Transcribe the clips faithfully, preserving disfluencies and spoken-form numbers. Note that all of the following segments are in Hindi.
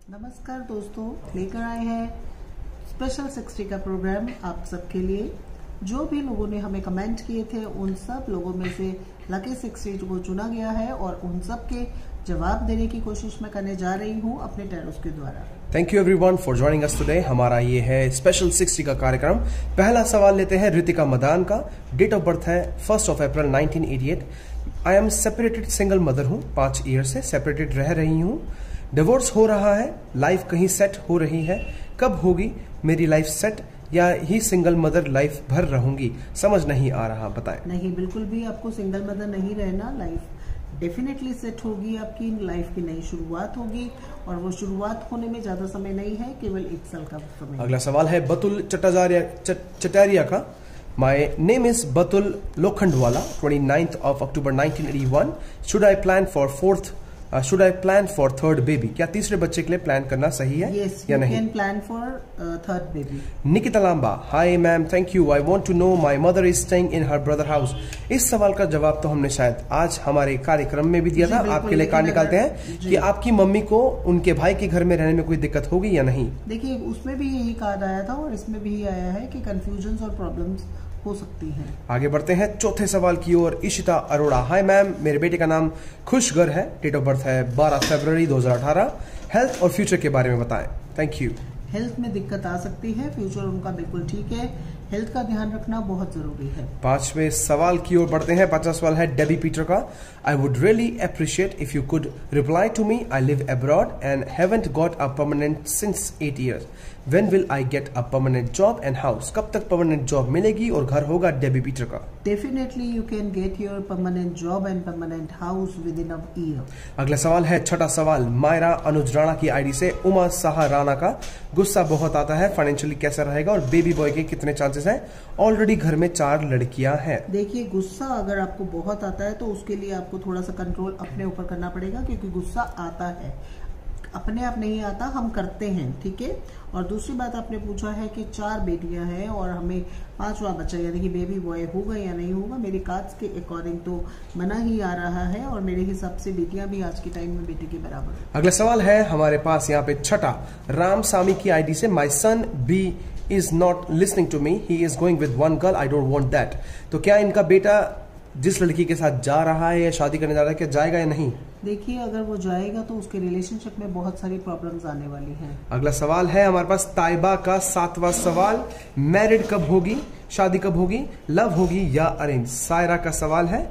नमस्कार दोस्तों, लेकर आए हैं स्पेशल सिक्सटी का प्रोग्राम आप सबके लिए। जो भी लोगों ने हमें कमेंट किए थे उन सब लोगों में से लकी सिक्सटी को चुना गया है और उन सब के जवाब देने की कोशिश मैं करने जा रही हूं अपने टैरोस के द्वारा। Thank you everyone for joining us today. हमारा ये है स्पेशल सिक्सटी का कार्यक्रम। पहला सवाल लेते हैं रितिका मदान का। डेट ऑफ बर्थ है first of April nineteen eighty eight. I am separated single mother हूँ, पांच ईयर से सेपरेटेड रह रही हूँ। डिवोर्स हो रहा है, लाइफ कहीं सेट हो रही है। कब होगी मेरी लाइफ सेट या ही सिंगल मदर लाइफ भर रहूंगी, समझ नहीं आ रहा, बताएं। नहीं, बिल्कुल भी आपको सिंगल मदर नहीं रहना। लाइफ डेफिनेटली सेट होगी, आपकी लाइफ की नई शुरुआत होगी और वो शुरुआत होने में ज्यादा समय नहीं है, केवल एक साल का समय। अगला सवाल है बतुल चटाजारिया चटारिया का। My name is Batul Lokhandwala, twenty ninth of October nineteen eighty one. Should I plan for fourth should I plan for third baby? क्या तीसरे बच्चे के लिए प्लान करना सही है yes, या नहीं? Can plan for third baby. Nikita Lamba, hi ma'am, thank you. I want to know my mother is staying in her brother house. इस सवाल का जवाब तो हमने शायद आज हमारे कार्यक्रम में भी दिया था। आपके लिए कार्ड निकालते हैं कि आपकी मम्मी को उनके भाई के घर में रहने में कोई दिक्कत होगी या नहीं। देखिए, उसमें भी यही कार्ड आया था और इसमें भी आया है कि कंफ्यूजन और प्रॉब्लम्स हो सकती हैं। आगे बढ़ते हैं चौथे सवाल की ओर। इशिता अरोड़ा, हाय मैम, मेरे बेटे का नाम खुशगर है। डेट ऑफ बर्थ है बारह फरवरी दो हज़ार अठारह। हेल्थ और फ्यूचर के बारे में बताएं। Thank you. हेल्थ में दिक्कत आ सकती है, फ्यूचर उनका बिल्कुल ठीक है। हेल्थ का ध्यान रखना बहुत जरूरी है। पांचवें सवाल की ओर बढ़ते हैं। पांचवा सवाल है डेबी पीटर का। I would really appreciate if you could reply to me. I live abroad and haven't got a permanent since eight years. When will I get a permanent job and house? कब तक परमानेंट जॉब मिलेगी और घर होगा डेबी पीटर का? Definitely you can get your permanent job and permanent house within a year. अगला सवाल है छठा सवाल मायरा अनुज राणा की आईडी से। उमा साहा राणा का, गुस्सा बहुत आता है, फाइनेंशियली कैसा रहेगा और बेबी बॉय के कितने चांसेस हैं? ऑलरेडी घर में चार लड़कियां हैं। देखिए, गुस्सा अगर आपको बहुत आता है तो उसके लिए आपको थोड़ा सा कंट्रोल अपने ऊपर करना पड़ेगा, क्योंकि गुस्सा आता है, अपने आप नहीं आता, हम करते हैं, ठीक है। और दूसरी बात आपने पूछा है कि चार बेटियां हैं और हमें पांचवा बच्चा यानी कि बेबी बॉय होगा या नहीं होगा। मेरी कार्ड्स के अकॉर्डिंग तो मना ही आ रहा है और मेरे हिसाब से बेटियां भी आज के टाइम में बेटे के बराबर है। अगला सवाल है हमारे पास यहाँ पे छठा राम सामी की आईडी से। My son B is not listening to me, he is going with one girl, I don't want that. तो क्या इनका बेटा जिस लड़की के साथ जा रहा है या शादी करने जा रहा है, क्या जाएगा या नहीं? देखिए, अगर वो जाएगा तो उसके रिलेशनशिप में बहुत सारी प्रॉब्लम्स आने वाली हैं। अगला सवाल है हमारे पास ताइबा का सातवां सवाल। मैरिड कब होगी, शादी कब होगी, लव होगी या अरेंज? सायरा का सवाल है।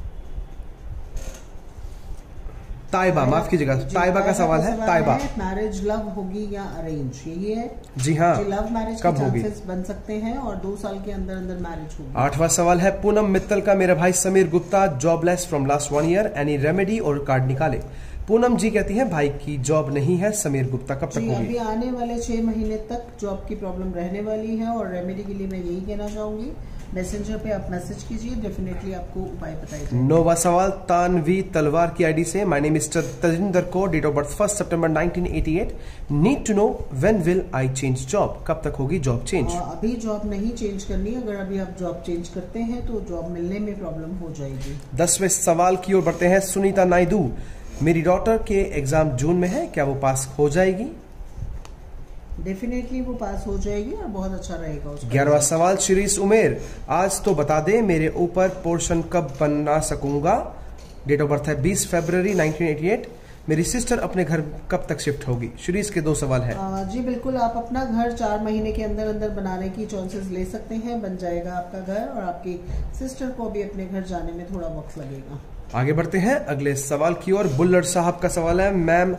ताइबा, माफ कीजिएगा, ताइबा का सवाल है। ताइबा, मैरिज लव होगी या अरेंज, यही है? जी हाँ। लव मैरिज कब के होगी? चांसेस बन सकते हैं और दो साल के अंदर अंदर मैरिज होगी। आठवां सवाल है पूनम मित्तल का। मेरा भाई Sameer Gupta jobless from last one year, any remedy और कार्ड निकाले। पूनम जी कहती हैं भाई की जॉब नहीं है, समीर गुप्ता कब तक होगी? अभी आने वाले छह महीने तक जॉब की प्रॉब्लम रहने वाली है और रेमेडी के लिए मैं यही कहना चाहूंगी, मैसेंजर पे आप मैसेज कीजिए, डेफिनेटली आपको उपाय बताइए। नौवां सवाल तानवी तलवार की आईडी से। माय नेम इज तजिंदर को, date of birth first September nineteen eighty eight. Need to know when will I change job? कब तक होगी जॉब चेंज? अभी जॉब नहीं चेंज करनी, अगर अभी आप जॉब चेंज करते हैं तो जॉब मिलने में प्रॉब्लम हो जाएगी। दसवें सवाल की ओर बढ़ते हैं। सुनीता नायडू, मेरी डॉटर के एग्जाम जून में है, क्या वो पास हो जाएगी? डेफिनेटली वो पास हो जाएगी और बहुत अच्छा रहेगा उसका। ग्यारहवां सवाल शिरीष उमेर, आज तो बता दे मेरे ऊपर पोर्शन कब बना सकूंगा? डेट ऑफ बर्थ है बीस फरवरी नाइनटीन एटी एट। मेरी सिस्टर अपने घर कब तक शिफ्ट होगी? शिरीष के दो सवाल है। आ, जी बिल्कुल, आप अपना घर चार महीने के अंदर अंदर बनाने की चांसेस ले सकते हैं, बन जाएगा आपका घर और आपकी सिस्टर को भी अपने घर जाने में थोड़ा वक्त लगेगा। आगे बढ़ते हैं अगले सवाल की ओर। बुल्लर साहब का सवाल है। Ma'am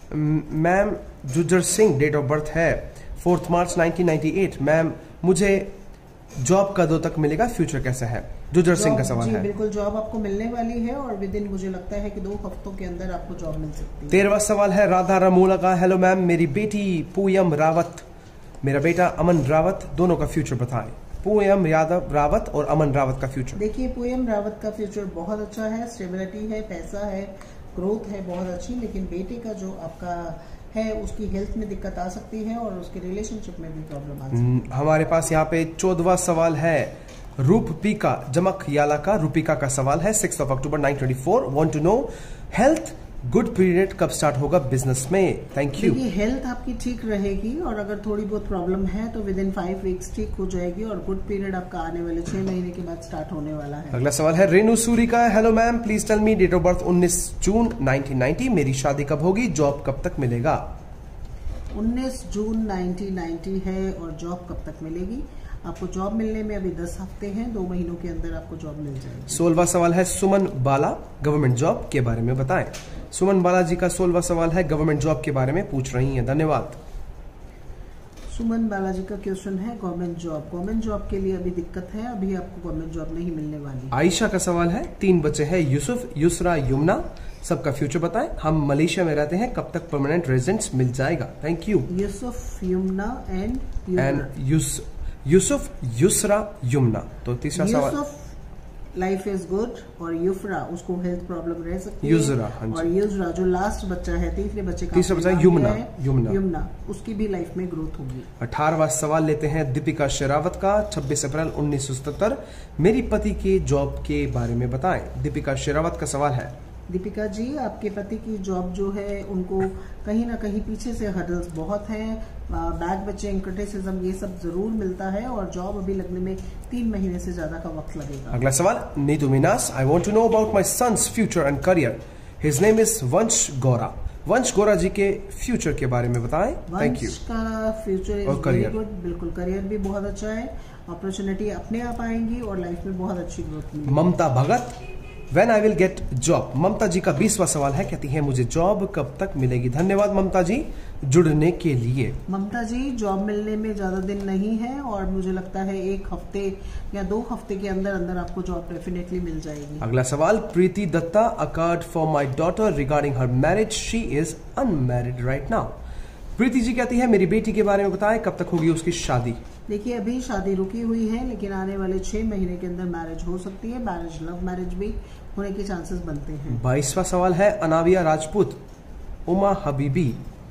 ma'am Zuzar Singh, date of birth है fourth March nineteen ninety eight. Ma'am मुझे जॉब कब तक मिलेगा, फ्यूचर कैसा है? जुजर सिंह का सवाल है। बिल्कुल, जॉब आपको मिलने वाली है और विद इन मुझे लगता है कि दो हफ्तों के अंदर आपको जॉब मिल सकती है। तेरहवां सवाल है राधा रमोला का। हेलो मैम, मेरी बेटी पूयम रावत, मेरा बेटा अमन रावत, दोनों का फ्यूचर बताएं। पूयम यादव रावत और अमन रावत का फ्यूचर। देखिए, पूयम रावत का फ्यूचर बहुत अच्छा है, स्टेबिलिटी है, पैसा है, ग्रोथ है बहुत अच्छी, लेकिन बेटे का जो आपका है उसकी हेल्थ में दिक्कत आ सकती है और उसके रिलेशनशिप में भी प्रॉब्लम आ सकती है। हमारे पास यहाँ पे चौदहवां सवाल है रूपपीका जमक याला का। रूपिका का सवाल है six of October nine twenty four. Want to know health, good period कब स्टार्ट होगा बिजनेस में? Thank you. देखिए हेल्थ आपकी ठीक रहेगी और अगर थोड़ी बहुत प्रॉब्लम है तो विद इन फाइव वीक्स ठीक हो जाएगी और गुड पीरियड आपका आने वाले छह महीने के बाद स्टार्ट होने वाला है। अगला सवाल है रेणु सूरी का। Hello ma'am, please tell me date of birth उन्नीस जून नाइनटीन नाइंटी। मेरी शादी कब होगी? जॉब कब तक मिलेगा? उन्नीस जून नाइनटीन नाइंटी है और जॉब कब तक मिलेगी? आपको जॉब मिलने में अभी दस हफ्ते हैं, दो महीनों के अंदर आपको जॉब मिल जाएगी। सोलवा सवाल है सुमन बाला, गवर्नमेंट जॉब के बारे में बताएं। सुमन बाला जी का सोलवा सवाल है, गवर्नमेंट जॉब के बारे में पूछ रही हैं। धन्यवाद। सुमन बालाजी का क्वेश्चन है गवर्नमेंट जॉब। गवर्नमेंट जॉब के लिए अभी दिक्कत है, अभी आपको गवर्नमेंट जॉब नहीं मिलने वाली। आयशा का सवाल है, तीन बच्चे हैं, यूसुफ, युसरा, युमना, सबका फ्यूचर बताएं। हम मलेशिया में रहते हैं, कब तक परमानेंट रेजिडेंस मिल जाएगा? Thank you. Yusuf, Yumna and and यूस यूसुफ, युसरा, युमना। तो तीसरा सवाल, यूसुफ लाइफ इज गुड और युफरा उसको हेल्थ प्रॉब्लम रह सकती है। युजरा, हाँ जी। और युजरा जो लास्ट बच्चा है, तीसरे बच्चे का तीसरा बच्चा युमना, युमना युमना उसकी भी लाइफ में ग्रोथ होगी। अठारहवां सवाल लेते हैं दीपिका शेरावत का। छब्बीस अप्रैल उन्नीस सौ सतहत्तर। मेरी पति के जॉब के बारे में बताएं। दीपिका शेरावत का सवाल है। दीपिका जी, आपके पति की जॉब जो है उनको कहीं ना कहीं पीछे से हर्डल्स बहुत हैं, बैक बचिंग, क्रिटिसिज्म, ये सब जरूर मिलता है और जॉब अभी लगने में तीन महीने से ज्यादा का वक्त लगेगा। अगला सवाल, Neetu Minas. I want to know about my son's future and career. His name is Vansh Gaura. वंश गौरा जी के फ्यूचर के बारे में बताएं। Thank you. वंश का फ्यूचर इज वेरी गुड, बिल्कुल करियर भी बहुत अच्छा है, अपॉर्चुनिटी अपने आप आएंगी और लाइफ में बहुत अच्छी ग्रोथ मिलेगी। ममता भगत, When I will get job। ममता जी का बीसवां सवाल है, कहती है मुझे जॉब कब तक मिलेगी? धन्यवाद ममता जी जुड़ने के लिए। ममता जी, जॉब मिलने में ज्यादा दिन नहीं है और मुझे लगता है एक हफ्ते या दो हफ्ते के अंदर अंदर आपको जॉब डेफिनेटली मिल जाएगी। अगला सवाल, Preeti Datta. A card for my daughter regarding her marriage. She is unmarried right now. Preeti ji कहती है मेरी बेटी के बारे में बताएं, कब तक होगी उसकी शादी? देखिए अभी शादी रुकी हुई है लेकिन आने वाले छह महीने के अंदर मैरिज हो सकती है। मैरिज, लव मैरिज भी होने के चांसेस बनते हैं। बाईसवां सवाल है Anavia Rajput, Uma Habibi.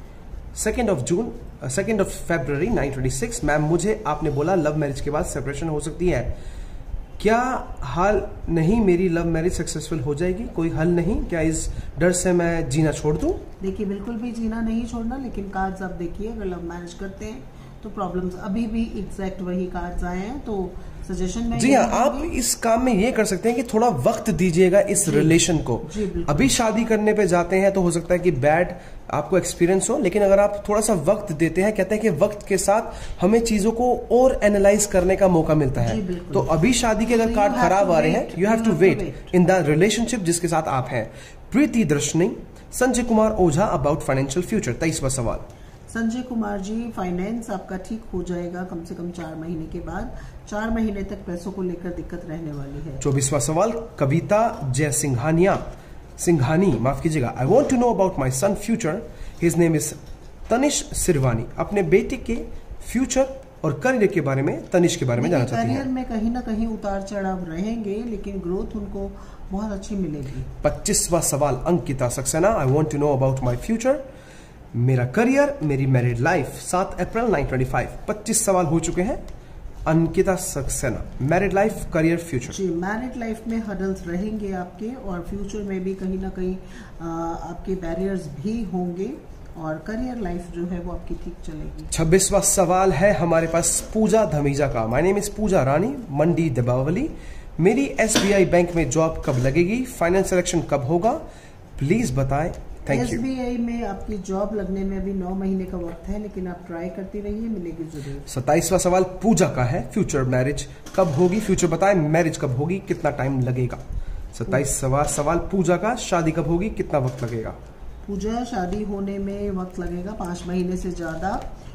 Second of June second of February nine twenty six. Ma'am, मुझे आपने बोला लव मैरिज के बाद सेपरेशन हो सकती है, क्या हाल नहीं मेरी लव मैरिज सक्सेसफुल हो जाएगी? कोई हल नहीं क्या? इस डर से मैं जीना छोड़ दूं? देखिए बिल्कुल भी जीना नहीं छोड़ना, लेकिन कार्ड्स आप देखिए, अगर लव मैरिज करते हैं तो प्रॉब्लम्स अभी भी एग्जैक्ट वही कार्ड्स आए हैं, तो सजेशन में जी हाँ, आप इस काम में ये कर सकते हैं कि थोड़ा वक्त दीजिएगा इस रिलेशन को। अभी शादी करने पे जाते हैं तो हो सकता है कि बैड आपको एक्सपीरियंस हो, लेकिन अगर आप थोड़ा सा वक्त देते हैं, कहते हैं कि वक्त के साथ हमें चीजों को और एनालाइज करने का मौका मिलता है। तो अभी शादी के अगर कार्ड खराब आ रहे हैं, you have to wait in the relationship जिसके साथ आप हैं। Preeti Darshani. Sanjay Kumar Ojha, about financial future. तेईसवां सवाल। संजय कुमार जी, फाइनेंस आपका ठीक हो जाएगा कम से कम चार महीने के बाद। चार महीने तक पैसों को लेकर दिक्कत रहने वाली है। चौबीसवां सवाल। कविता जय सिंघानिया सिंघानी माफ कीजिएगा। I want to know about my son future. His name is Tanish Sirwani. अपने बेटे के फ्यूचर और करियर के बारे में, तनिष के बारे में जानना चाहती हैं। करियर में कहीं ना कहीं उतार चढ़ाव रहेंगे लेकिन ग्रोथ उनको बहुत अच्छी मिलेगी। पच्चीसवां सवाल। Ankita Saxena. I want to know about my future, मेरा करियर, मेरी मैरिड लाइफ। सात अप्रैल नाइन ट्वेंटी फाइव। पच्चीस सवाल हो चुके हैं। Ankita Saxena, married life, career, future. जी, मैरिड लाइफ में हर्डल्स रहेंगे आपके और फ्यूचर में भी कहीं ना कहीं आ, आपके बैरियर्स भी होंगे और करियर लाइफ जो है वो आपकी ठीक चलेगी। छब्बीसवां सवाल है हमारे पास पूजा धमीजा का। My name is Pooja Rani, Mandi Dabwali. मेरी एसबीआई बैंक में जॉब कब लगेगी? फाइनेंस सिलेक्शन कब होगा? प्लीज बताएं। Thank you. एसबीआई में आपकी जॉब लगने में अभी नौ महीने का वक्त है, लेकिन आप ट्राई करती रहिए, मिलेगी जरूर। सत्ताईसवां सवाल पूजा का है। फ्यूचर, मैरिज कब होगी? फ्यूचर बताएं, मैरिज कब होगी, कितना टाइम लगेगा? सत्ताईसवां सवाल पूजा का, शादी कब होगी, कितना वक्त लगेगा? पूजा, शादी होने में वक्त लगेगा पांच महीने से ज्यादा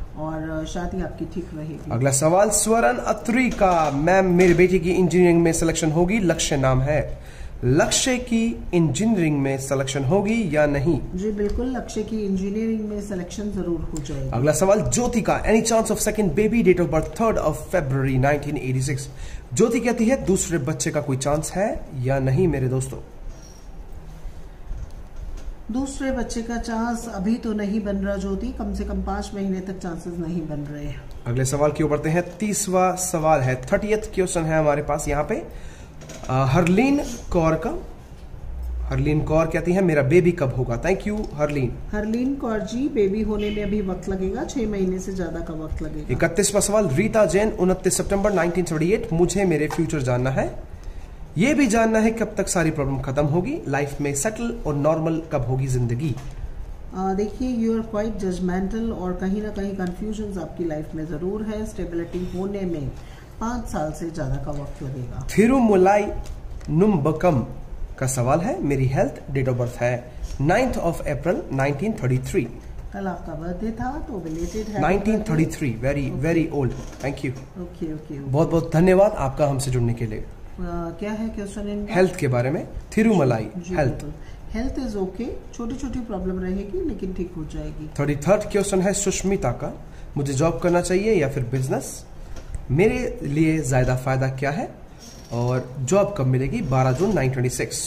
और शादी आपकी ठीक रहेगी। अगला सवाल स्वरण अत्री का। मैम, मेरी बेटी की इंजीनियरिंग में सिलेक्शन होगी, लक्ष्य नाम है। लक्ष्य की इंजीनियरिंग में सिलेक्शन होगी या नहीं? जी बिल्कुल, लक्ष्य की इंजीनियरिंग में सिलेक्शन जरूर हो जाएगी। अगला सवाल ज्योति का। Any chance of second baby? Date of birth third of February nineteen eighty six. Jyoti कहती है दूसरे बच्चे का कोई चांस है या नहीं मेरे दोस्तों? दूसरे बच्चे का चांस अभी तो नहीं बन रहा ज्योति, कम से कम पांच महीने तक चांसेस नहीं बन रहे हैं। अगले सवाल की ओर बढ़ते हैं। तीसवा सवाल है, थर्टियथ क्वेश्चन है हमारे पास यहाँ पे। हरलीन कौर का। हरलीन कौर कहती है मेरा बेबी कब होगा। Thank you Harleen. Harleen Kaur ji, baby होने में अभी वक्त लगेगा, छह महीने से ज्यादा का वक्त लगेगा। इकतीसवां सवाल रीता जैन, उनतीस सितंबर नाइनटीन सेवेंटी एट, मुझे मेरे फ्यूचर जानना है, ये भी जानना है कब तक सारी प्रॉब्लम खत्म होगी, लाइफ में सेटल और नॉर्मल कब होगी जिंदगी। देखिए, यू आर क्वाइट जजमेंटल और कहीं ना कहीं कंफ्यूजन आपकी लाइफ में जरूर है। स्टेबिलिटी होने में पांच साल से ज्यादा का वक्त लगेगा। थिरुमुलाई नुम्बकम का सवाल है, मेरी हेल्थ, डेट ऑफ बर्थ है ninth of April nineteen thirty three. कल आपका बर्थडे था तो बिलेटेड है। Nineteen thirty three, very very old. Thank you. Okay okay, बहुत बहुत धन्यवाद आपका हमसे जुड़ने के लिए। Uh, क्या है क्वेश्चन इनका? हेल्थ के बारे में। Thirumalai health. Health is okay, छोटी छोटी प्रॉब्लम रहेगी लेकिन ठीक हो जाएगी। थर्टी थर्ड क्वेश्चन है सुष्मिता का, मुझे जॉब करना चाहिए या फिर बिजनेस, मेरे लिए ज्यादा फायदा क्या है और जॉब कब मिलेगी। बारह जून नाइन ट्वेंटी सिक्स।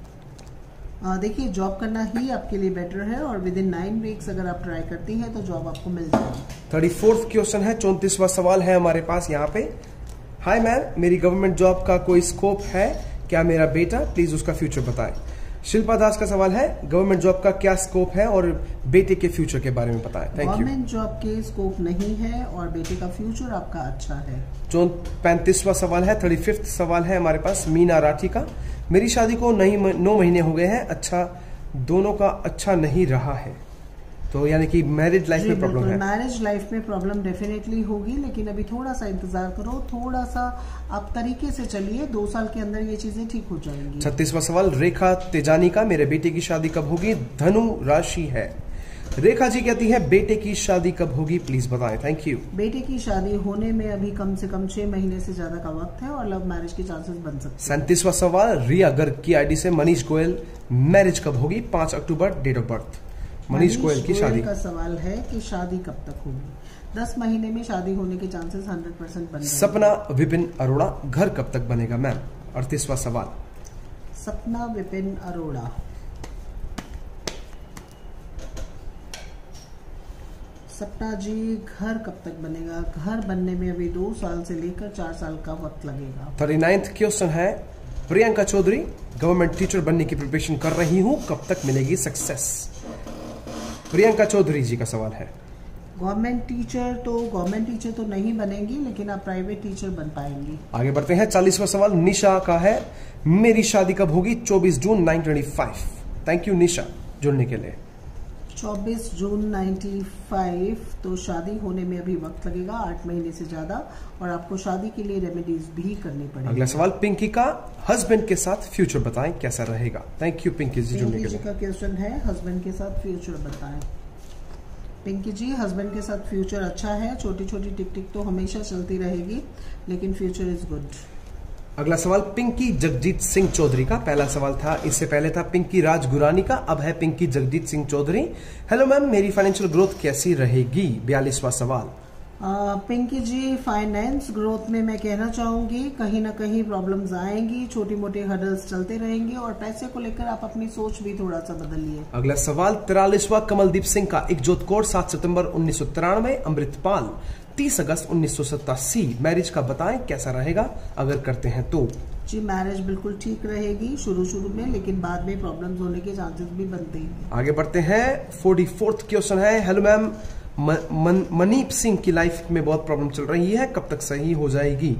देखिए, जॉब करना ही आपके लिए बेटर है और विद इन नाइन वीक्स अगर आप ट्राई करती हैं तो जॉब आपको मिल जाएगी। थर्टी फोर्थ क्वेश्चन है, चौंतीसवां सवाल है हमारे पास यहाँ पे। हाय मैम, मेरी गवर्नमेंट जॉब का कोई स्कोप है क्या, मेरा बेटा प्लीज उसका फ्यूचर बताएं। शिल्पा दास का सवाल है, गवर्नमेंट जॉब का क्या स्कोप है और बेटे के फ्यूचर के बारे में बताएं। Thank you. गवर्नमेंट जॉब के स्कोप नहीं है और बेटे का फ्यूचर आपका अच्छा है। जो पैंतीसवां सवाल है, थर्टी फिफ्थ सवाल है हमारे पास मीना राठी का, मेरी शादी को नहीं नौ महीने हो गए हैं, अच्छा दोनों का अच्छा नहीं रहा है, तो यानी कि मैरिज लाइफ में प्रॉब्लम है। मैरिज लाइफ में प्रॉब्लम डेफिनेटली होगी, लेकिन अभी थोड़ा सा इंतजार करो, थोड़ा सा आप तरीके से चलिए, दो साल के अंदर ये चीजें ठीक हो जाएंगी। छत्तीसवां सवाल रेखा तेजानी का, मेरे बेटे की शादी कब होगी, धनु राशि है। रेखा जी कहती है बेटे की शादी कब होगी प्लीज बताएं। Thank you. बेटे की शादी होने में अभी कम से कम छह महीने से ज्यादा का वक्त है और लव मैरिज के चांसेस बन सकते हैं। सैंतीसवां सवाल रिया गर्ग की आईडी से, मनीष गोयल, मैरिज कब होगी, पांच अक्टूबर, date of birth. Manish Goyal की शादी का सवाल है कि शादी कब तक होगी। दस महीने में शादी होने के चांसेस हंड्रेड परसेंट बन। सपना विपिन अरोड़ा, घर कब तक बनेगा मैम। अड़तीसवां सवाल। सपना विपिन अरोड़ा, सपना जी घर कब तक बनेगा, घर बनने में अभी दो साल से लेकर चार साल का वक्त लगेगा। थर्टी नाइन्थ क्वेश्चन है, प्रियंका चौधरी, गवर्नमेंट टीचर बनने की प्रिपरेशन कर रही हूँ, कब तक मिलेगी सक्सेस। प्रियंका चौधरी जी का सवाल है। गवर्नमेंट टीचर तो गवर्नमेंट टीचर तो नहीं बनेंगी, लेकिन आप प्राइवेट टीचर बन पाएंगी। आगे बढ़ते हैं। चालीसवां सवाल निशा का है, मेरी शादी कब होगी, चौबीस June nine twenty five. Thank you Nisha जुड़ने के लिए। चौबीस जून पचानवे, तो शादी होने में अभी वक्त लगेगा, आठ महीने से ज्यादा, और आपको शादी के लिए रेमेडीज भी करनी पड़ेगी। अगला सवाल पिंकी का, हस्बैंड के साथ फ्यूचर बताएं कैसा रहेगा। थैंक यू पिंकी जी जुड़ने के लिए। पिंकी जी का क्वेश्चन है, हस्बैंड के साथ फ्यूचर बताएं। पिंकी जी, हस्बैंड के साथ फ्यूचर अच्छा है, छोटी छोटी टिक टिक तो हमेशा चलती रहेगी, लेकिन फ्यूचर इज गुड। अगला सवाल पिंकी जगजीत सिंह चौधरी का, पहला सवाल था, इससे पहले था पिंकी राज गुरानी का, अब है पिंकी जगजीत सिंह चौधरी। हेलो मैम, मेरी फाइनेंशियल ग्रोथ कैसी रहेगी। बयालीसवां सवाल। आ, पिंकी जी, फाइनेंस ग्रोथ में मैं कहना चाहूंगी कहीं ना कहीं प्रॉब्लम्स आएंगी, छोटी मोटी हर्डल्स चलते रहेंगे, और पैसे को लेकर आप अपनी सोच भी थोड़ा सा बदलिए। अगला सवाल तिरालीसवां कमलदीप सिंह का, इकजोत कोड सात सितंबर उन्नीस सौ तिरानवे, अमृतपाल तीस अगस्त उन्नीस सौ सतासी, मैरिज का बताएं कैसा रहेगा अगर करते हैं तो। जी, मैरिज बिल्कुल ठीक रहेगी शुरू शुरू में, लेकिन बाद में प्रॉब्लम्स होने के चांसेस भी बनते हैं। आगे बढ़ते हैं। फोर्टी फोर्थ क्वेश्चन है, हेलो मैम, मन, मनीप सिंह की लाइफ में बहुत प्रॉब्लम चल रही है, कब तक सही हो जाएगी।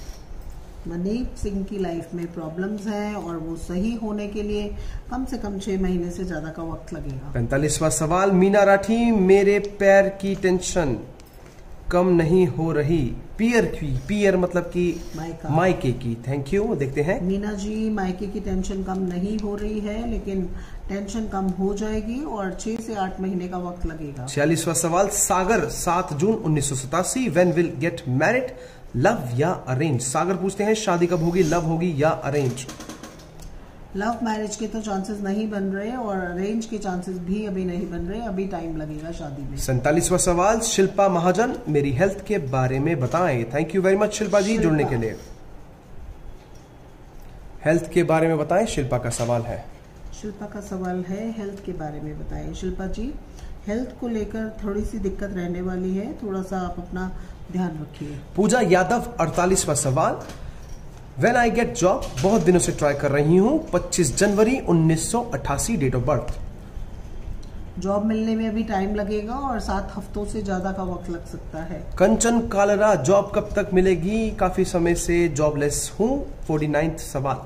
मनीप सिंह की लाइफ में प्रॉब्लम्स हैं और वो सही होने के लिए कम से कम छह महीने से ज्यादा का वक्त लगेगा। पैंतालीसवां सवाल मीना राठी, मेरे पैर की टेंशन कम नहीं हो रही, पियर की, पियर मतलब कि मायके की। Thank you. देखते हैं। मीना जी, मायके की टेंशन कम नहीं हो रही है, लेकिन टेंशन कम हो जाएगी और छह से आठ महीने का वक्त लगेगा। छियालीसवां सवाल सागर, सात जून उन्नीस सौ सतासी, when will get married, love या अरेंज। सागर पूछते हैं शादी कब होगी, लव होगी या अरेंज। लव मैरिज के तो चांसेस नहीं बन रहे और अरेंज के चांसेस भी अभी नहीं बन रहे, अभी टाइम लगेगा शादी में। सैंतालीसवां सवाल शिल्पा महाजन, मेरी हेल्थ के बारे में बताएं। Thank you very much Shilpa ji जुड़ने के लिए। हेल्थ के बारे में बताएं, शिल्पा का सवाल है। शिल्पा का सवाल है, हेल्थ के बारे में बताएं। शिल्पा जी, हेल्थ को लेकर थोड़ी सी दिक्कत रहने वाली है, थोड़ा सा आप अपना ध्यान रखिए। पूजा यादव, अड़तालीसवां सवाल, व्हेन आई गेट जॉब, बहुत दिनों से ट्राई कर रही हूँ। पच्चीस जनवरी उन्नीस सौ अट्ठासी डेट ऑफ बर्थ। जॉब मिलने में अभी टाइम लगेगा और सात हफ्तों से ज्यादा का वक्त लग सकता है। कंचन कालरा, जॉब कब तक मिलेगी? काफी समय से जॉबलेस हूँ। फोर्टी नाइन्थ सवाल।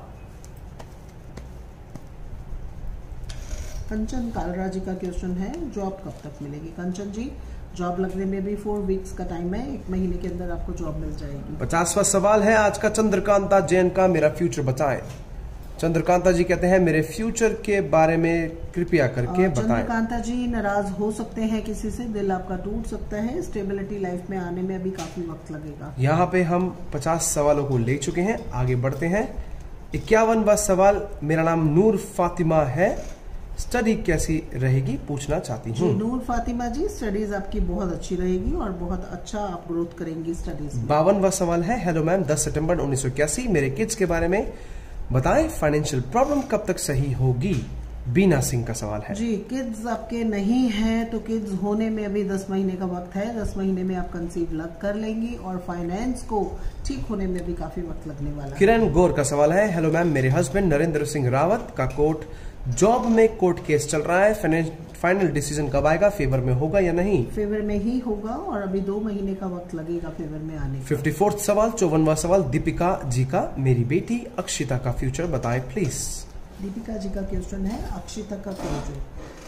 कंचन कालरा जी का क्वेश्चन है, जॉब कब तक मिलेगी? कंचन जी, जॉब लगने में भी फोर वीक्स का टाइम है, एक महीने के अंदर आपको जॉब मिल जाएगी। पचासवां सवाल है आज का, चंद्रकांता जैन का, मेरा फ्यूचर बताएं। चंद्रकांता जी कहते हैं मेरे फ्यूचर के बारे में कृपया करके बताएं। चंद्रकांता जी, नाराज हो सकते हैं किसी से, दिल आपका टूट सकता है, स्टेबिलिटी लाइफ में आने में अभी काफी वक्त लगेगा। यहाँ पे हम पचास सवालों को ले चुके हैं, आगे बढ़ते हैं। इक्यावनवा सवाल, मेरा नाम नूर फातिमा है, स्टडी कैसी रहेगी पूछना चाहती हूँ। नूर फातिमा जी, स्टडीज आपकी बहुत अच्छी रहेगी और बहुत अच्छा आप ग्रोथ करेंगी स्टडीज में। बावनवा सवाल है, हेलो मैम, दस सितंबर उन्नीस सौ इक्यासी, मेरे किड्स के बारे में बताएं, फाइनेंशियल प्रॉब्लम कब तक सही होगी? बीना सिंह का सवाल है। जी, किड्स आपके नहीं है तो किड्स होने में अभी दस महीने का वक्त है, दस महीने में आप कंसीव लग कर लेंगी और फाइनेंस को ठीक होने में भी काफी वक्त लगने वाला है। किरण गौर का सवाल है, हेलो मैम, मेरे हस्बैंड नरेंद्र सिंह रावत का कोर्ट जॉब में कोर्ट केस चल रहा है, फाइनल डिसीजन कब आएगा? फेवर में होगा या नहीं? फेवर में ही होगा और अभी दो महीने का वक्त लगेगा फेवर में आने। फिफ्टी फोर्थ सवाल, चौवनवा सवाल, दीपिका जी का, मेरी बेटी अक्षिता का फ्यूचर बताएं प्लीज। दीपिका जी का क्वेश्चन है, अक्षिता का फ्यूचर।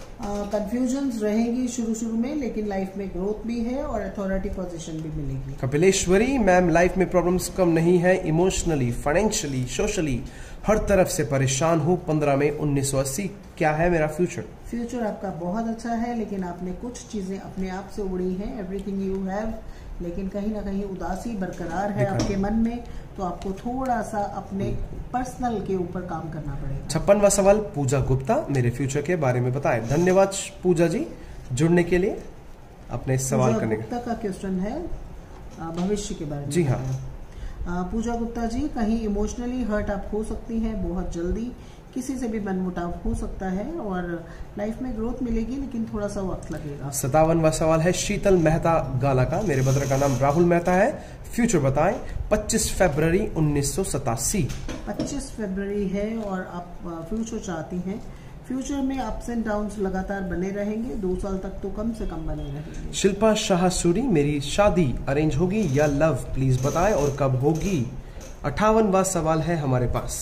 कंफ्यूजन रहेगी शुरू शुरू में, लेकिन लाइफ में ग्रोथ भी है और अथॉरिटी पोजीशन भी मिलेगी। कपिलेश्वरी, मैम लाइफ में प्रॉब्लम्स कम नहीं है, इमोशनली, फाइनेंशियली, सोशली हर तरफ से परेशान हूँ। पंद्रह मई उन्नीस सौ अस्सी, क्या है मेरा फ्यूचर? फ्यूचर आपका बहुत अच्छा है, लेकिन आपने कुछ चीजें अपने आप से उड़ी हैं, एवरीथिंग यू हैव, लेकिन कहीं ना कहीं उदासी बरकरार है आपके मन में, तो आपको थोड़ा सा अपने पर्सनल के ऊपर काम करना पड़ेगा। छप्पनवा सवाल, पूजा गुप्ता, मेरे फ्यूचर के बारे में बताएं। धन्यवाद पूजा जी जुड़ने के लिए, अपने सवाल करने का का क्वेश्चन है भविष्य के बारे में। जी हाँ, पूजा गुप्ता जी, कहीं इमोशनली हर्ट आप हो सकती हैं बहुत जल्दी, किसी से भी मनमुटाव हो सकता है और लाइफ में ग्रोथ मिलेगी, लेकिन थोड़ा सा वक्त लगेगा। सतावनवा सवाल है, शीतल मेहता गाला का, मेरे ब्रदर का नाम राहुल मेहता है, फ्यूचर बताएं। पच्चीस फरवरी उन्नीस सौ सतासी। पच्चीस फरवरी है और आप फ्यूचर चाहती हैं। फ्यूचर में अप्स एंड डाउन्स लगातार बने रहेंगे, दो साल तक तो कम से कम बने रहेंगे। शिल्पा शाह सूरी, मेरी शादी अरेंज होगी या लव प्लीज बताएं और कब होगी? अट्ठावनवा सवाल है हमारे पास,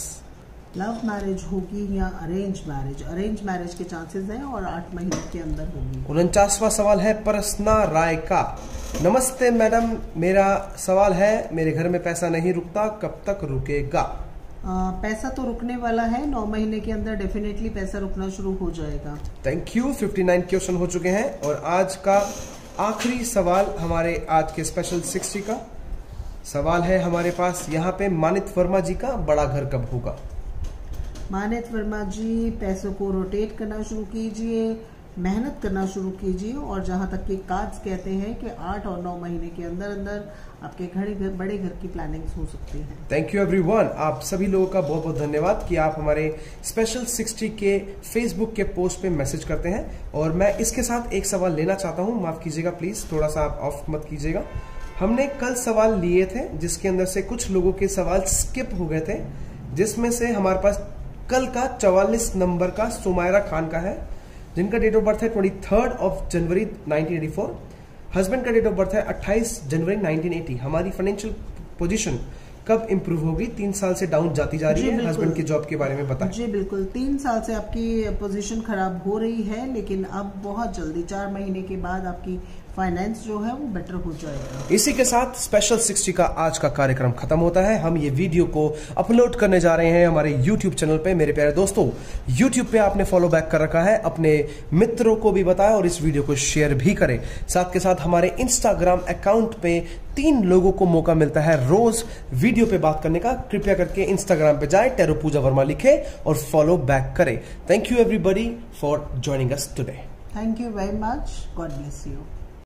लव मैरिज होगी या अरेंज मैरिज? अरेंज मैरिज के चांसेस हैं और आठ महीने के अंदर होगी। उनचासवां सवाल है परसना राय का, नमस्ते मैडम, मेरा सवाल है मेरे घर में पैसा नहीं रुकता, कब तक रुकेगा? आ, पैसा तो रुकने वाला है, नौ महीने के अंदर डेफिनेटली पैसा रुकना शुरू हो जाएगा। Thank you. उनसठ क्वेश्चन हो चुके हैं और आज का आखिरी सवाल हमारे आज के स्पेशल सिक्सटी का सवाल है हमारे पास यहाँ पे, मानित वर्मा जी का, बड़ा घर कब होगा? मानित वर्मा जी, पैसों को रोटेट करना शुरू कीजिए, मेहनत करना शुरू कीजिए और जहां तक कि कार्ड्स कहते हैं कि आठ और नौ महीने के अंदर अंदर आपके घरे घर बड़े घर की प्लानिंग्स हो सकती हैं। थैंक यू एवरीवन, आप सभी लोगों का बहुत बहुत धन्यवाद कि आप हमारे स्पेशल सिक्सटी के फेसबुक के पोस्ट पे मैसेज करते हैं। और मैं इसके साथ एक सवाल लेना चाहता हूं, माफ कीजिएगा प्लीज, थोड़ा सा आप ऑफ मत कीजिएगा। हमने कल सवाल लिए थे जिसके अंदर से कुछ लोगों के सवाल स्किप हो गए थे, जिसमें से हमारे पास कल का चौवालीस नंबर का सुमायरा खान का है, जिनका डेट ऑफ बर्थ है तेईस of January nineteen eighty four. Husband का डेट ऑफ बर्थ है अट्ठाईस जनवरी नाइनटीन एटी। हमारी फाइनेंशियल पोजीशन कब इंप्रूव होगी? तीन साल से डाउन जाती जा रही है, हस्बैंड की जॉब के बारे में बताएं। जी बिल्कुल, तीन साल से आपकी पोजीशन खराब हो रही है, लेकिन अब बहुत जल्दी चार महीने के बाद आपकी फाइनेंस जो है वो बेटर हो जाएगा। इसी के साथ स्पेशल सिक्सटी का आज का कार्यक्रम खत्म होता है। हम ये वीडियो को अपलोड करने जा रहे हैं हमारे यूट्यूब चैनल पे। मेरे प्यारे दोस्तों, यूट्यूब पे आपने फॉलो बैक कर रखा है, अपने मित्रों को भी बताएं और इस वीडियो को शेयर भी करें। साथ के साथ हमारे इंस्टाग्राम अकाउंट पे तीन लोगों को मौका मिलता है रोज वीडियो पे बात करने का। कृपया करके इंस्टाग्राम पे जाए, टेरो पूजा वर्मा लिखे और फॉलो बैक करें। Thank you everybody for joining us today. Thank you very much, God bless you.